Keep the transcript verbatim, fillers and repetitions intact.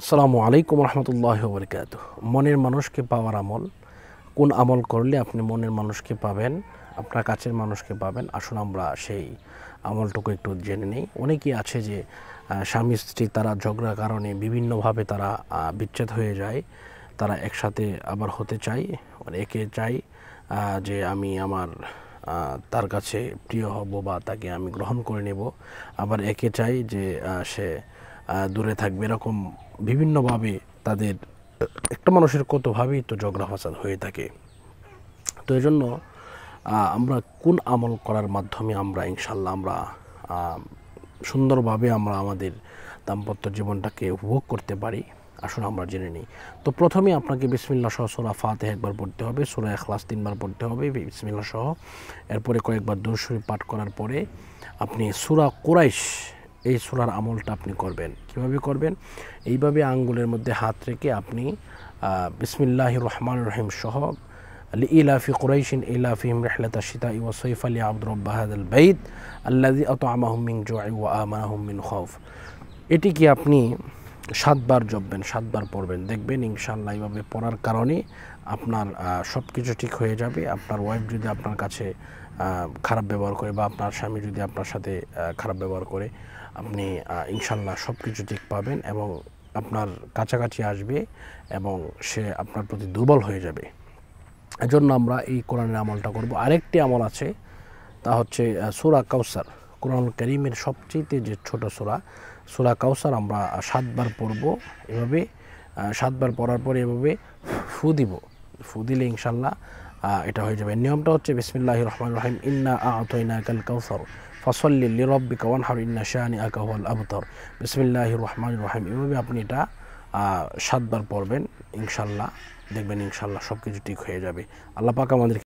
আসসালামু আলাইকুম রহমতুল্লাহ বরকাতুহ। মনের মানুষকে পাওয়ার আমল, কোন আমল করলে আপনি মনের মানুষকে পাবেন, আপনার কাছের মানুষকে পাবেন। আসুন আমরা সেই আমলটুকু একটু জেনে নিই। অনেকেই আছে যে স্বামী স্ত্রী তারা ঝগড়ার কারণে বিভিন্নভাবে তারা বিচ্ছেদ হয়ে যায়, তারা একসাথে আবার হতে চায়। একে চাই যে আমি আমার তার কাছে প্রিয় হব বা তাকে আমি গ্রহণ করে নেব, আবার একে চাই যে সে দূরে থাকবে। এরকম বিভিন্নভাবে তাদের একটা মানুষের কতভাবেই তো ঝগড়া ফাসাদ হয়ে থাকে। তো এই জন্য আমরা কোন আমল করার মাধ্যমে আমরা ইনশাল্লাহ আমরা সুন্দরভাবে আমরা আমাদের দাম্পত্য জীবনটাকে উপভোগ করতে পারি, আসুন আমরা জেনে নিই। তো প্রথমে আপনাকে বিসমিল্লাহ সহ সূরা ফাতিহা একবার পড়তে হবে, সূরা ইখলাস তিনবার পড়তে হবে বিসমিল্লাহ সহ। এরপরে কয়েকবার দুরূদ শরীফ পাঠ করার পরে আপনি সূরা কুরাইশ এই সূরার আমলটা আপনি করবেন। কিভাবে করবেন? এইভাবে আঙ্গুলের মধ্যে হাত রেখে আপনি বিসমিল্লাহির রহমানির রহিম সহ লিইলাফি কুরাইশিন ইলাফিহিম রিহলাতাশ শিতাই ওয়াস সাইফি লিয়াবুদু রাব্ব হাযাল বাইত আল্লাযী আত'আমাহুম মিন জু'ইন ওয়া আমানাহুম মিন খাউফ, এটিকে আপনি সাতবার জপবেন, সাতবার পড়বেন। দেখবেন ইনশাআল্লাহ এইভাবে পড়ার কারণে আপনার সব কিছু ঠিক হয়ে যাবে। আপনার ওয়াইফ যদি আপনার কাছে খারাপ ব্যবহার করে বা আপনার স্বামী যদি আপনার সাথে খারাপ ব্যবহার করে, আপনি ইনশাআল্লাহ সব কিছু ঠিক পাবেন এবং আপনার কাছাকাছি আসবে এবং সে আপনার প্রতি দুর্বল হয়ে যাবে। এজন্য আমরা এই কোরআনের আমলটা করব। আরেকটি আমল আছে, তা হচ্ছে সূরা কাউসার। কোরআন কারীমের সবচেয়ে যে ছোট সূরা, সূরা কাউসার আমরা সাতবার পড়ব। এভাবে সাতবার পড়ার পরে এভাবে ফু দিব, ফু দিলে ইনশাআল্লাহ এটা হয়ে যাবে। নিয়মটা হচ্ছে বিসমিল্লাহির রহমানির রহিম ইন্না আ'তাইনাকাল কাউসার ফাসাল্লি লিরাব্বিকা ওয়ানহার ইন্না শানিআকা হুয়াল আবতার। বিসমিল্লাহির রহমানির রহিম, এভাবে আপনি এটা সাতবার পড়বেন। ইনশাআল্লাহ দেখবেন ইনশাআল্লাহ সব কিছু ঠিক হয়ে যাবে। আল্লাহ পাক আমাদের